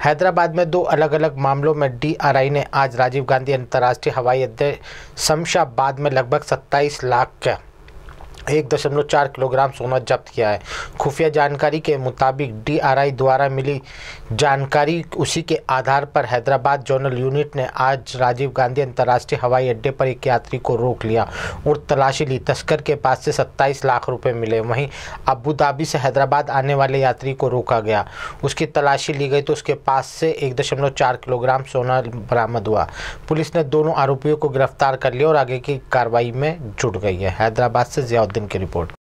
हैदराबाद में दो अलग अलग मामलों में डीआरआई ने आज राजीव गांधी अंतर्राष्ट्रीय हवाई अड्डे शमशाबाद में लगभग 27 लाख का 1.4 किलोग्राम सोना जब्त किया है। खुफिया जानकारी के मुताबिक डीआरआई द्वारा मिली जानकारी उसी के आधार पर हैदराबाद जोनल यूनिट ने आज राजीव गांधी अंतर्राष्ट्रीय हवाई अड्डे पर एक यात्री को रोक लिया और तलाशी ली। तस्कर के पास से 27 लाख रुपए मिले। वहीं अबू धाबी से हैदराबाद आने वाले यात्री को रोका गया, उसकी तलाशी ली गई तो उसके पास से 1.4 किलोग्राम सोना बरामद हुआ। पुलिस ने दोनों आरोपियों को गिरफ्तार कर लिया और आगे की कार्रवाई में जुट गई है। हैदराबाद से जियाउद्दीन की रिपोर्ट।